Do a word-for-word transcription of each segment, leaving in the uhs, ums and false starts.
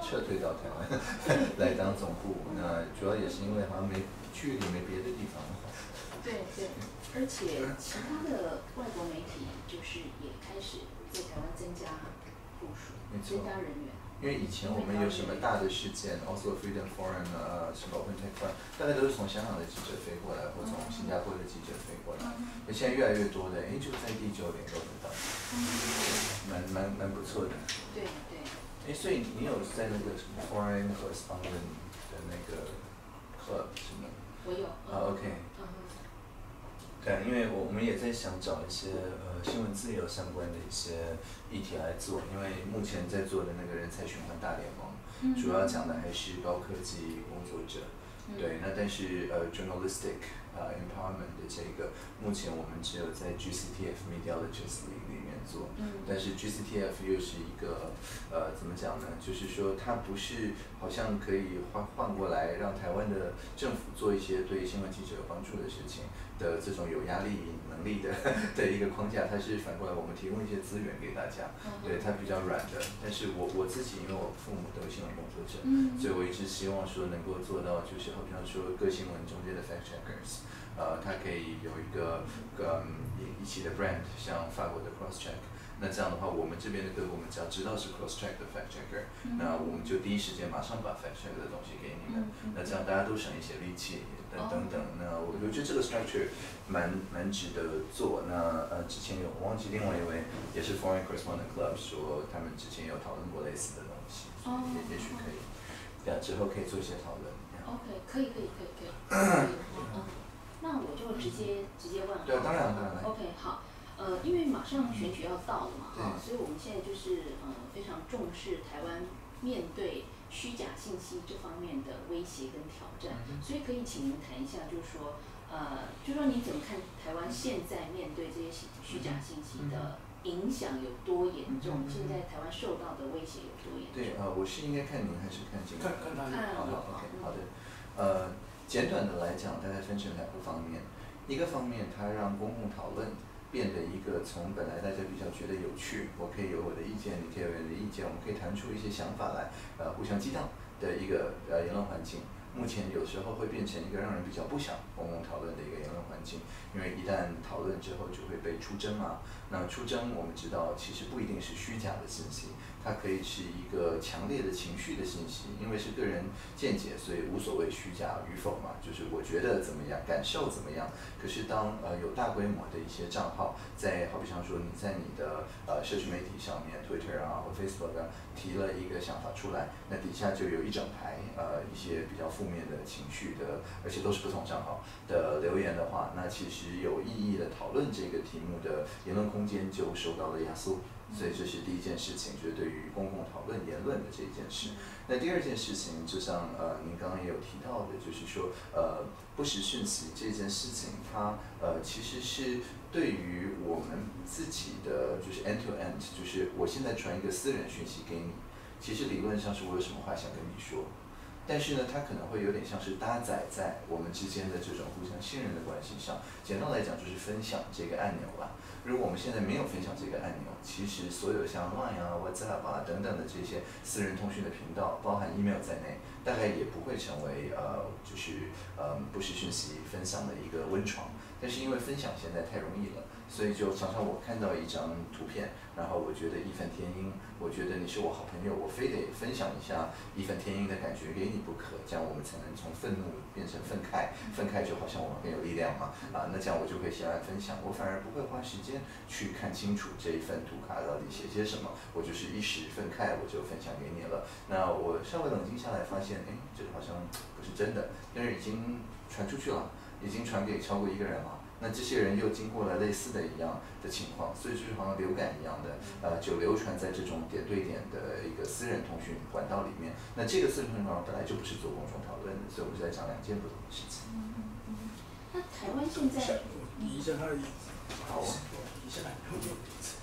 撤退到台湾来当总部。那主要也是因为好像没区域里没别的地方。 对对，而且其他的外国媒体就是也开始在台湾增加部署，增加人员。 因为以前我们有什么大的事件 ，Oslo Freedom Forum 呃，什么 Open Tech Forum，大概都是从香港的记者飞过来，或从新加坡的记者飞过来。那现在越来越多的，哎，就在地就联络得到，蛮蛮蛮不错的。 对对。 哎，所以你有在那个什么 Foreign Correspondent 的那个 club 是吗？ 我有。 啊 ，OK。对，因为我我们也在想找一些呃新闻自由相关的一些议题来做，因为目前在做的那个人才循环大联盟，嗯、主要讲的还是高科技工作者。嗯、对，那但是呃 journalistic 呃 empowerment 的这个，目前我们只有在 G C T F Mediologist 里里面做，嗯、但是 G C T F 又是一个呃怎么讲呢？就是说它不是好像可以换换过来让台湾的政府做一些对新闻记者有帮助的事情。的这种有压力能力的的一个框架，它是反过来我们提供一些资源给大家，对它比较软的。但是我我自己因为我父母都是新闻工作者，所以我一直希望说能够做到，就是好比方说各新闻中间的 fact checkers， 呃，它可以有一个嗯一起的 brand， 像法国的 cross check。那这样的话，我们这边的客户，我们只要知道是 cross check 的 fact checker，、嗯、那我们就第一时间马上把 fact check 的东西给你们。嗯、那这样大家都省一些力气，等等等。哦、那我我觉得这个 structure 蛮蛮值得做。那呃，之前有我忘记另外一位也是 Foreign Correspondent Club 说他们之前有讨论过类似的东西，哦、也也许可以，对啊，之后可以做一些讨论。 OK， 可以可以可以可以。可以嗯，那我就直接直接问。 对，当然当然。 OK， 好。呃，因为马上选举要到了嘛，哈、哦，所以我们现在就是呃非常重视台湾面对虚假信息这方面的威胁跟挑战，嗯、所以可以请您谈一下，就是说，呃，就说你怎么看台湾现在面对这些虚假信息的影响有多严重？嗯、现在台湾受到的威胁有多严重？ 对啊、呃，我是应该看您还是看金？ 看看他。 好好 OK， 好的，呃，简短的来讲，大概分成两个方面，一个方面它让公共讨论。变得一个从本来大家比较觉得有趣，我可以有我的意见，你可以有你的意见，我们可以谈出一些想法来，呃，互相激荡的一个呃言论环境。目前有时候会变成一个让人比较不想公共讨论的一个言论环境，因为一旦讨论之后就会被出征嘛。那出征我们知道其实不一定是虚假的信息，它可以是一个强烈的情绪的信息，因为是个人见解，所以无所谓虚假与否嘛，就是我觉得怎么样，感受怎么样。可是当呃有大规模的一些账号，在好比像说你在你的呃社区媒体上面 ，Twitter 啊或 Facebook 啊提了一个想法出来，那底下就有一整排呃一些比较负面的情绪的，而且都是不同账号的留言的话，那其实有意义的讨论这个题目的言论空间就受到了压缩。所以这是第一件事情，就是对于公共讨论言论的这一件事。那第二件事情，就像呃您刚刚也有提到的，就是说呃不实讯息这件事情，它呃其实是对于我们自己的就是 end to end， 就是我现在传一个私人讯息给你，其实理论上是我有什么话想跟你说。但是呢，它可能会有点像是搭载在我们之间的这种互相信任的关系上。简单来讲，就是分享这个按钮吧。如果我们现在没有分享这个按钮，其实所有像 Line 啊、WhatsApp 啊等等的这些私人通讯的频道，包含 email 在内，大概也不会成为呃，就是呃不实讯息分享的一个温床。但是因为分享现在太容易了，所以就常常我看到一张图片，然后我觉得义愤填膺，我觉得你是我好朋友，我非得分享一下义愤填膺的感觉给你不可，这样我们才能从愤怒变成愤慨，愤慨就好像我们很有力量嘛，啊，那这样我就会先来分享，我反而不会花时间去看清楚这一份图卡到底写些什么，我就是一时愤慨我就分享给你了。那我稍微冷静下来发现，哎，这个好像不是真的，但是已经传出去了。已经传给超过一个人了，那这些人又经过了类似的一样的情况，所以就是好像流感一样的，呃，就流传在这种点对点的一个私人通讯管道里面。那这个私人通讯管道本来就不是做公众讨论的，所以我们是在讲两件不同的事情。 嗯嗯。那台湾现在， 移一下他的椅子。 好。 移一下，然后就椅子。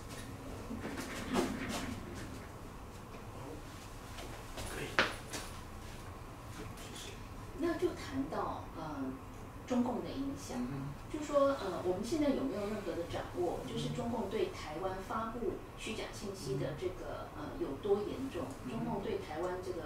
可以。 那就谈到呃中共的影响，就说呃我们现在有没有任何的掌握，就是中共对台湾发布虚假信息的这个呃有多严重？中共对台湾这个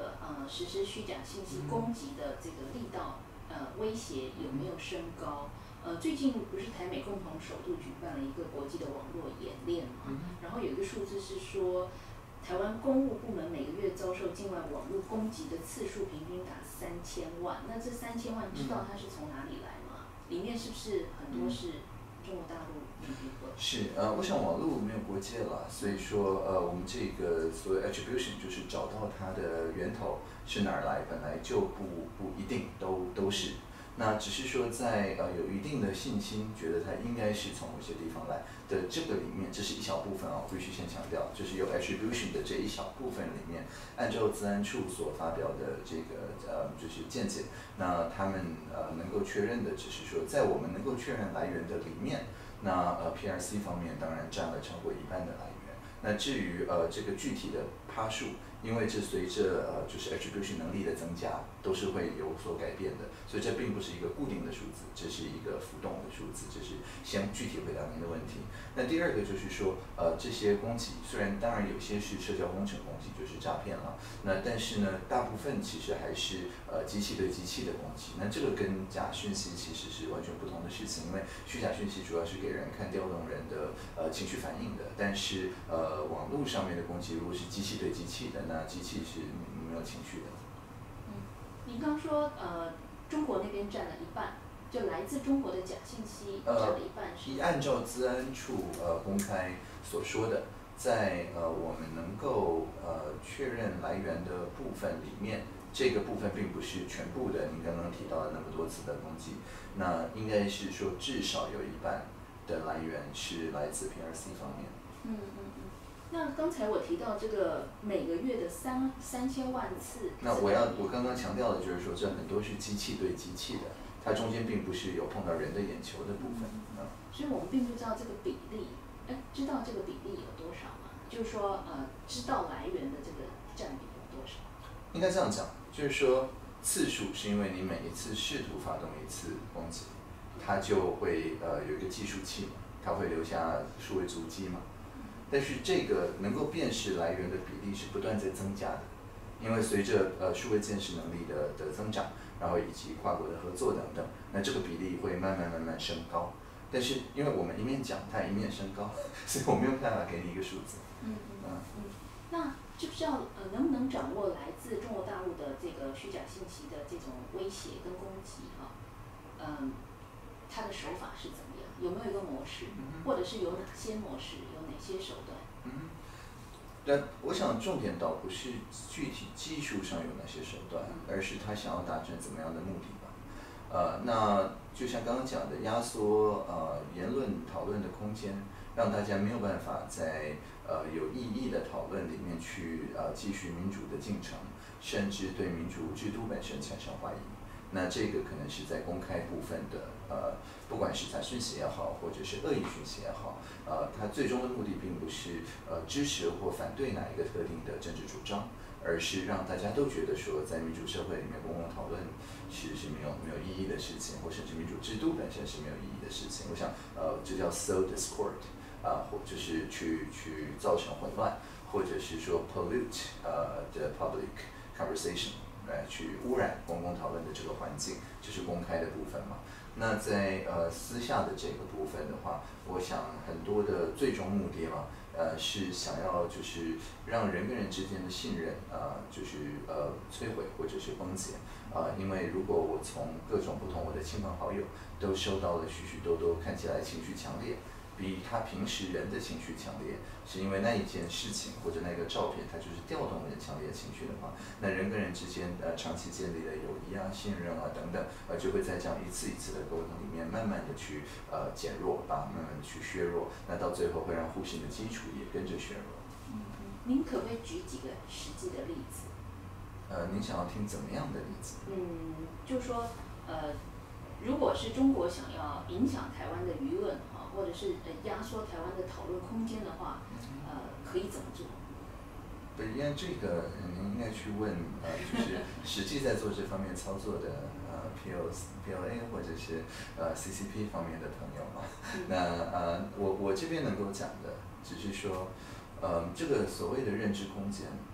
实施虚假信息攻击的这个力道，呃，威胁有没有升高？呃，最近不是台美共同首度举办了一个国际的网络演练嘛？然后有一个数字是说，台湾公务部门每个月遭受境外网络攻击的次数平均达三千万。那这三千万知道它是从哪里来吗？里面是不是很多是中国大陆那边的？ 是呃，我想网络没有国界了，所以说呃，我们这个所谓 attribution 就是找到它的源头是哪儿来，本来就不不一定都都是。那只是说在呃有一定的信心，觉得它应该是从某些地方来的这个里面，这是一小部分啊，我必须先强调，就是有 attribution 的这一小部分里面，按照资安处所发表的这个呃就是见解，那他们呃能够确认的只是说，在我们能够确认来源的里面，那呃 P R C 方面当然占了超过一半的来源。那至于呃这个具体的趴数，因为这随着呃就是 attribution 能力的增加，都是会有所改变的，所以这并不是一个固定的数字，这是一个浮动的数字，这是先具体回答您的问题。那第二个就是说，呃这些攻击虽然当然有些是社交工程攻击，就是诈骗了，那但是呢，大部分其实还是呃机器对机器的攻击。那这个跟假讯息其实是完全不同的事情，因为虚假讯息主要是给人看调动人的呃情绪反应的，但是呃网络上面的攻击如果是机器对机器的，那机器是没有情绪的。 嗯，您刚说呃，中国那边占了一半，就来自中国的假信息占了一半是。 呃，按照资安处呃公开所说的，在呃我们能够呃确认来源的部分里面，这个部分并不是全部的，您刚刚提到的那么多次的攻击，那应该是说至少有一半的来源是来自 P R C 方面。 嗯嗯嗯。那刚才我提到这个每个月的三三千万次， 那我要我刚刚强调的就是说，这很多是机器对机器的，它中间并不是有碰到人的眼球的部分。嗯。 所以我们并不知道这个比例，哎，知道这个比例有多少吗？就是说，呃，知道来源的这个占比有多少？ 应该这样讲，就是说次数是因为你每一次试图发动一次攻击，它就会呃有一个计数器嘛，它会留下数位足迹嘛。但是这个能够辨识来源的比例是不断在增加的，因为随着呃数位辨识能力的的增长，然后以及跨国的合作等等，那这个比例会慢慢慢慢升高。但是因为我们一面讲它一面升高，所以我没有办法给你一个数字。 嗯嗯嗯。那知不知道呃能不能掌握来自中国大陆的这个虚假信息的这种威胁跟攻击哈？嗯，它的手法是怎么样？有没有一个模式，或者是有哪些模式，有哪些手段？ 嗯，那我想重点倒不是具体技术上有哪些手段，而是他想要达成怎么样的目的吧。呃，那就像刚刚讲的，压缩呃言论讨论的空间，让大家没有办法在呃有意义的讨论里面去呃继续民主的进程，甚至对民主制度本身产生怀疑。那这个可能是在公开部分的，呃，不管是假讯息也好，或者是恶意讯息也好，呃，它最终的目的并不是呃支持或反对哪一个特定的政治主张，而是让大家都觉得说，在民主社会里面公共讨论其实是没有没有意义的事情，或甚至民主制度本身是没有意义的事情。我想，呃，这叫 sow discord， 啊、呃，或就是去去造成混乱，或者是说 pollute 呃 the public conversation。来去污染公共讨论的这个环境，就是公开的部分嘛。那在呃私下的这个部分的话，我想很多的最终目的嘛，呃是想要就是让人跟人之间的信任啊、呃，就是呃摧毁或者是崩解啊、呃。因为如果我从各种不同我的亲朋好友都收到了许许多多看起来情绪强烈，比他平时人的情绪强烈，是因为那一件事情或者那个照片，它就是调动人强烈的情绪的话，那人跟人之间呃长期建立的友谊啊、信任啊等等，呃就会在这样一次一次的沟通里面，慢慢的去呃减弱吧，慢慢的去削弱，那到最后会让互信的基础也跟着削弱。 嗯嗯，您可不可以举几个实际的例子？ 呃，您想要听怎么样的例子？ 嗯，就是说呃，如果是中国想要影响台湾的舆论哈，或者是呃压缩台湾的讨论空间的话，呃，可以怎么做？ 对，因为这个您应该去问呃，就是实际在做这方面操作的呃 P O P L A 或者是呃 C C P 方面的朋友嘛。那呃，我我这边能够讲的，只是说，呃，这个所谓的认知空间，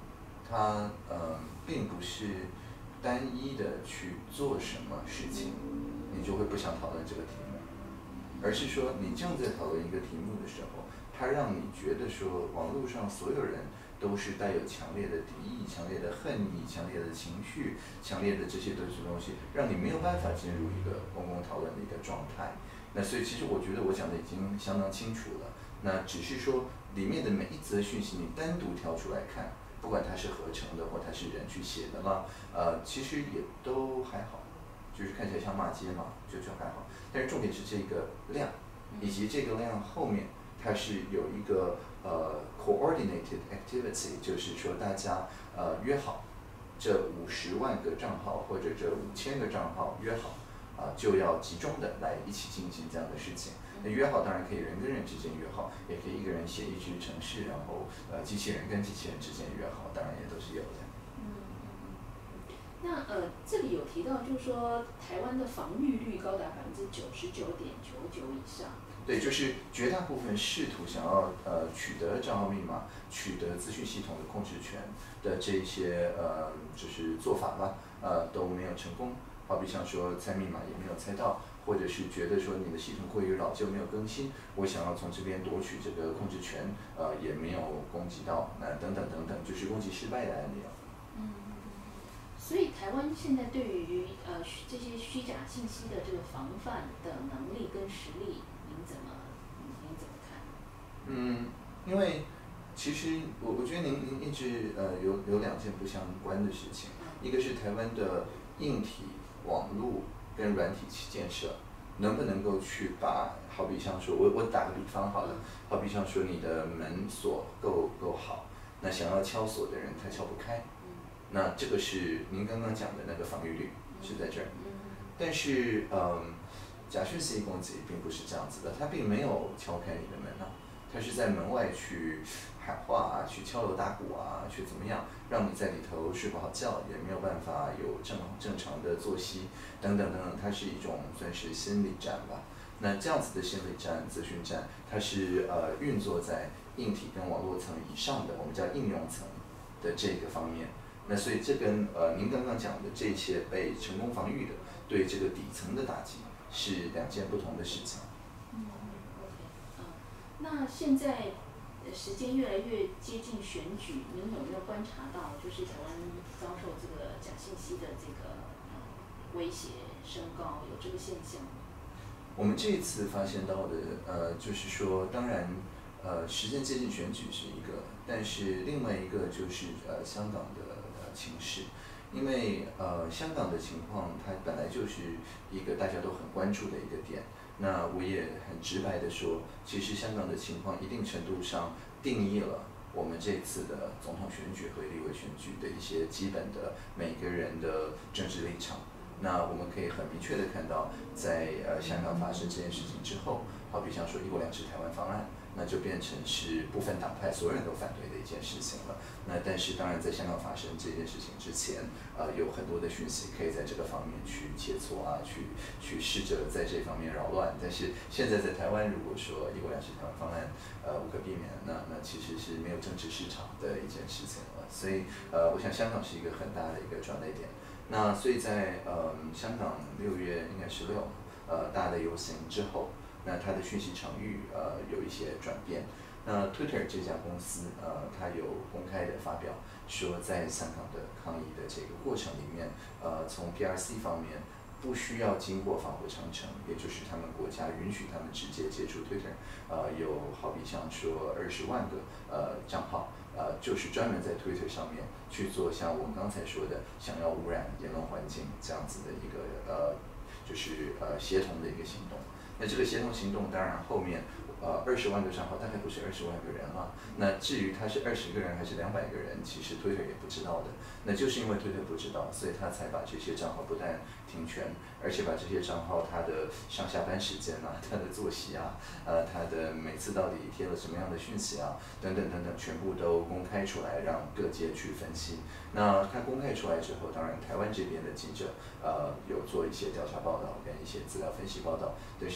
它呃并不是单一的去做什么事情，你就会不想讨论这个题目，而是说你正在讨论一个题目的时候，它让你觉得说网络上所有人都是带有强烈的敌意、强烈的恨意、强烈的情绪、强烈的这些东西东西，让你没有办法进入一个公共讨论的一个状态。那所以其实我觉得我讲的已经相当清楚了。那只是说里面的每一则讯息你单独挑出来看，不管它是合成的或它是人去写的啦，呃，其实也都还好，就是看起来像骂街嘛，就就还好。但是重点是这个量，以及这个量后面它是有一个呃 coordinated activity， 就是说大家呃约好，这五十万个账号或者这五千个账号约好，啊、呃、就要集中的来一起进行这样的事情。那约好当然可以人跟人之间约好，也可以一个人写一句程式，然后呃机器人跟机器人之间约好，当然也都是有的。 嗯嗯。那呃这里有提到，就是说台湾的防御率高达百分之九十九点九九以上。 对，就是绝大部分试图想要呃取得账号密码、取得资讯系统的控制权的这些呃就是做法吧，呃都没有成功。好比像说猜密码也没有猜到，或者是觉得说你的系统过于老旧没有更新，我想要从这边夺取这个控制权，呃也没有攻击到，那、呃、等等等等，就是攻击失败的案例啊。 嗯，所以台湾现在对于呃这些虚假信息的这个防范的能力跟实力，您怎么您怎么看？ 嗯，因为其实我我觉得您您一直呃有有两件不相关的事情，一个是台湾的硬体网络跟软体建设能不能够去把，好比像说我我打个比方好了，好比像说你的门锁够够好，那想要敲锁的人他敲不开，那这个是您刚刚讲的那个防御率是在这儿，但是嗯，假讯息攻击并不是这样子的，它并没有敲开你的门啊，它是在门外去喊话啊，去敲锣打鼓啊，去怎么样，让你在里头睡不好觉，也没有办法有正正常的作息，等等等等，它是一种算是心理战吧。那这样子的心理战、资讯战，它是呃运作在硬体跟网络层以上的，我们叫应用层的这个方面。那所以这跟呃您刚刚讲的这些被成功防御的，对这个底层的打击是两件不同的事情。 嗯 ，OK， 嗯，那现在时间越来越接近选举，您有没有观察到，就是台湾遭受这个假信息的这个呃威胁升高，有这个现象吗？ 我们这一次发现到的，呃，就是说，当然，呃，时间接近选举是一个，但是另外一个就是呃香港的呃情势，因为呃香港的情况它本来就是一个大家都很关注的一个点。那我也很直白的说，其实香港的情况一定程度上定义了我们这次的总统选举和立委选举的一些基本的每个人的政治立场。那我们可以很明确的看到，在呃香港发生这件事情之后，好比像说一国两制台湾方案，那就变成是不分党派所有人都反对的一件事情了。那但是当然在香港发生这件事情之前，呃有很多的讯息可以在这个方面去切磋啊，去去试着在这方面扰乱。但是现在在台湾，如果说一国两制台湾方案呃无可避免，那那其实是没有政治市场的一件事情了。所以呃我想香港是一个很大的一个转捩点。那所以在呃香港六月应该十六，呃大的游行之后，那它的讯息场域呃有一些转变。那 Twitter 这家公司呃它有公开的发表说，在香港的抗议的这个过程里面，呃从 P R C 方面不需要经过防火长城，也就是他们国家允许他们直接接触 Twitter， 呃有好比像说二十万个呃账号。呃，就是专门在 Twitter 上面去做像我刚才说的，想要污染言论环境这样子的一个呃，就是呃协同的一个行动。那这个协同行动，当然后面呃二十万个账号大概不是二十万个人了。那至于他是二十个人还是两百个人，其实 Twitter 也不知道的。那就是因为 Twitter 不知道，所以他才把这些账号不但停权，而且把这些账号他的上下班时间啊、他的作息啊、呃他的每次到底贴了什么样的讯息啊，等等等等，全部都公开出来，让各界去分析。那他公开出来之后，当然台湾这边的记者呃有做一些调查报道跟一些资料分析报道，但是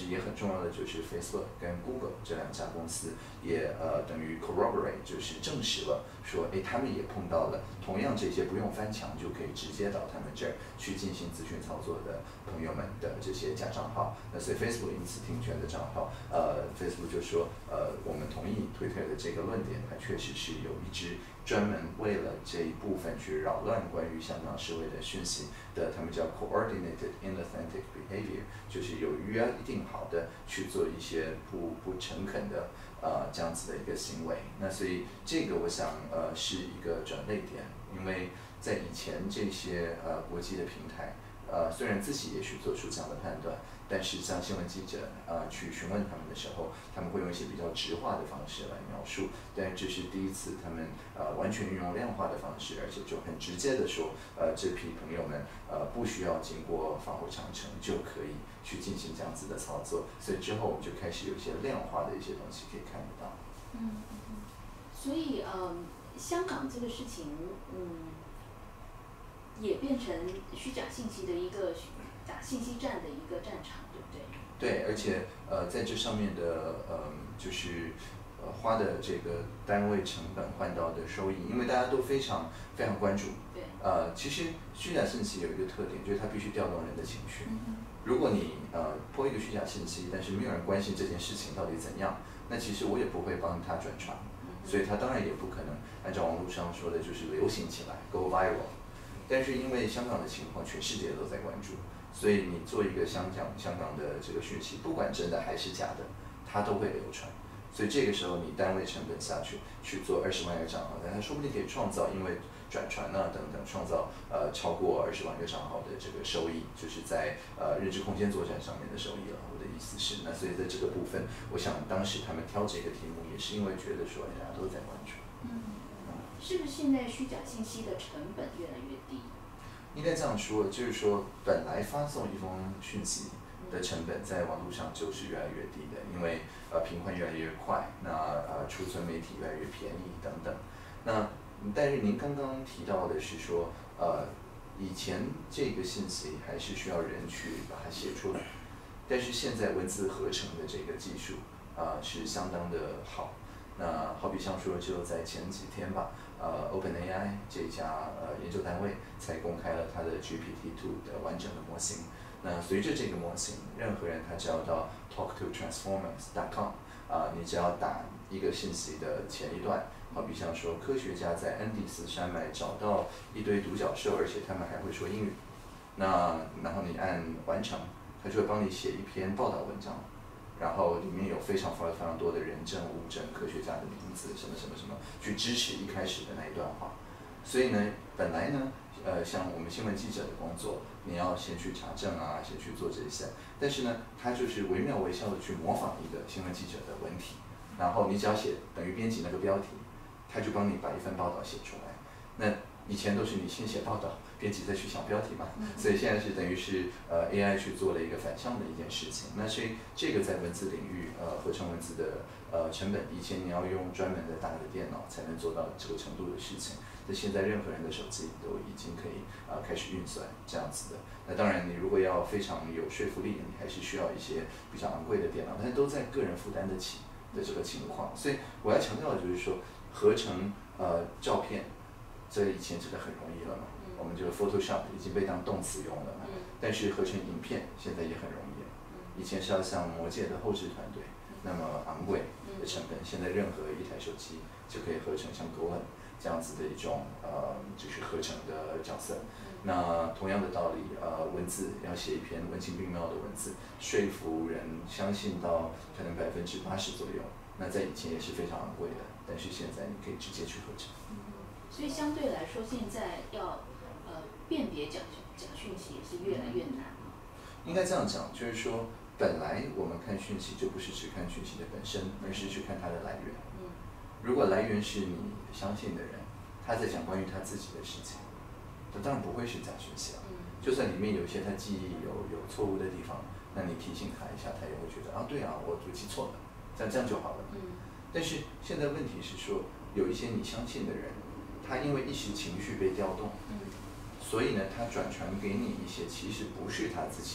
也很重要的就是 Facebook 跟 Google 这两家公司也呃等于 corroborate 就是证实了说，哎，他们也碰到了同样这些不用翻墙就可以直接到他们这儿去进行资讯操作的朋友们的这些假账号。那所以 Facebook 因此停权的账号，呃 Facebook 就说，呃我们同意 Twitter 的这个论点，它确实是有一支专门为了这一部分去扰乱关于香港示威的讯息的，他们叫 coordinated inauthentic behavior， 就是有约定好的去做一些不不诚恳的呃这样子的一个行为。那所以这个我想呃是一个转捩点，因为在以前这些呃国际的平台，呃虽然自己也许做出这样的判断，但是像新闻记者呃去询问他们的时候，他们会用一些比较直化的方式来描述，但这是第一次他们呃完全运用量化的方式，而且就很直接的说，呃这批朋友们呃不需要经过防火长城就可以去进行这样子的操作，所以之后我们就开始有一些量化的一些东西可以看得到。 嗯嗯，所以呃香港这个事情，嗯，也变成虚假信息的一个打信息战的一个战场，对不对？ 对，而且呃在这上面的呃就是呃花的这个单位成本换到的收益，因为大家都非常非常关注。 对。 呃，其实虚假信息有一个特点，就是它必须调动人的情绪。 嗯、 如果你呃播一个虚假信息，但是没有人关心这件事情到底怎样，那其实我也不会帮他转传。所以他当然也不可能按照网络上说的，就是流行起来 ，go viral。但是因为香港的情况，全世界都在关注，所以你做一个香港香港的这个讯息，不管真的还是假的，它都会流传。所以这个时候你单位成本下去去做二十万个账号，但它说不定可以创造因为转传啊等等，创造呃超过二十万个账号的这个收益，就是在呃认知空间作战上面的收益了。我的意思是，那所以在这个部分，我想当时他们挑这个题目，也是因为觉得说大家都在关注。 嗯，是不是现在虚假信息的成本越来越低？ 应该这样说，就是说本来发送一封讯息的成本在网络上就是越来越低的，因为呃频宽越来越快，那呃储存媒体越来越便宜等等。那但是您刚刚提到的是说，呃以前这个信息还是需要人去把它写出来，但是现在文字合成的这个技术啊、呃、是相当的好。那好比像说，就在前几天吧，呃 ，OpenAI 这家呃研究单位才公开了它的 G P T 二 的完整的模型。那随着这个模型，任何人他只要到 talk to transformers dot com 啊、呃，你只要打一个信息的前一段，好比像说科学家在安第斯山脉找到一堆独角兽，而且他们还会说英语。那然后你按完成，它就会帮你写一篇报道文章。然后里面有非常非常多的人证、物证、科学家的名字，什么什么什么，去支持一开始的那一段话。所以呢，本来呢，呃，像我们新闻记者的工作，你要先去查证啊，先去做这些。但是呢，他就是惟妙惟肖的去模仿一个新闻记者的文体，然后你只要写等于编辑那个标题，他就帮你把一份报道写出来。那以前都是你先写报道，编辑再去想标题嘛，所以现在是等于是呃 A I 去做了一个反向的一件事情。那所以这个在文字领域，呃合成文字的呃成本，以前你要用专门的大的电脑才能做到这个程度的事情，那现在任何人的手机都已经可以呃开始运算这样子的。那当然，你如果要非常有说服力，你还是需要一些比较昂贵的电脑，但是都在个人负担得起的这个情况。所以我要强调的就是说，合成呃照片。这以前这个很容易了嘛，嗯、我们这个 Photoshop 已经被当动词用了嘛，嗯、但是合成影片现在也很容易了。嗯、以前是要像魔戒的后置团队、嗯、那么昂贵的成本，嗯、现在任何一台手机就可以合成像 Golan 这样子的一种呃就是合成的角色。嗯、那同样的道理，呃，文字要写一篇文情并茂的文字，说服人相信到可能百分之八十左右，那在以前也是非常昂贵的，但是现在你可以直接去合成。 所以相对来说，现在要呃辨别假假讯息也是越来越难了。 应该这样讲，就是说，本来我们看讯息就不是只看讯息的本身，而是去看它的来源。嗯。如果来源是你相信的人，他在讲关于他自己的事情，那当然不会是假讯息啊。嗯。就算里面有一些他记忆有有错误的地方，那你提醒他一下，他也会觉得啊，对啊，我我记错了，这样这样就好了。嗯。但是现在问题是说，有一些你相信的人。他因为一时情绪被调动，嗯、所以呢，他转传给你一些其实不是他自己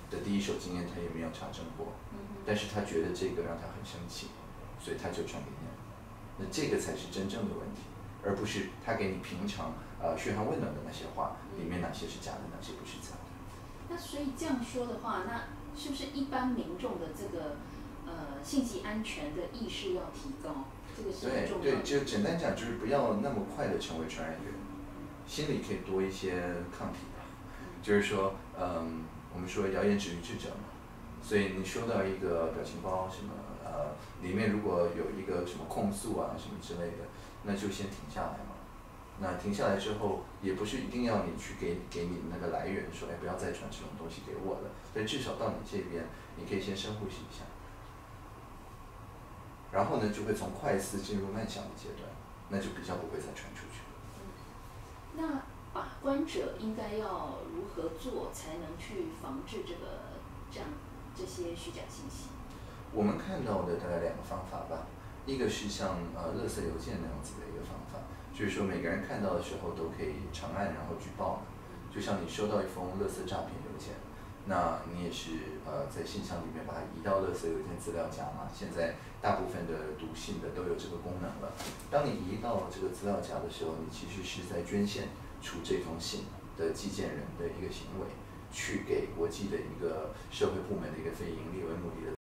的第一手经验他也没有查证过，但是他觉得这个让他很生气，所以他就传给你了。那这个才是真正的问题，而不是他给你平常呃嘘寒问暖的那些话，里面哪些是假的，哪些不是假的。 那所以这样说的话，那是不是一般民众的这个呃信息安全的意识要提高？这个是很重要的。 对对，就简单讲，就是不要那么快的成为传染源，心里可以多一些抗体吧。就是说，嗯，我们说谣言止于智者嘛，所以你收到一个表情包什么，呃，里面如果有一个什么控诉啊什么之类的，那就先停下来嘛。那停下来之后，也不是一定要你去给给你那个来源说，哎，不要再传这种东西给我了。但至少到你这边，你可以先深呼吸一下，然后呢，就会从快思进入慢想的阶段，那就比较不会再传出去。 那把关者应该要如何做，才能去防治这个这样这些虚假信息？ 我们看到的大概两个方法吧，一个是像呃垃圾邮件那样子的一个方法，就是说每个人看到的时候都可以长按然后举报，就像你收到一封垃圾诈骗邮件，那你也是呃在信箱里面把它移到垃圾邮件资料夹嘛，现在大部分的读信的都有这个功能了。当你移到这个资料夹的时候，你其实是在捐献出这封信的寄件人的一个行为，去给国际的一个社会部门的一个非盈利为目的的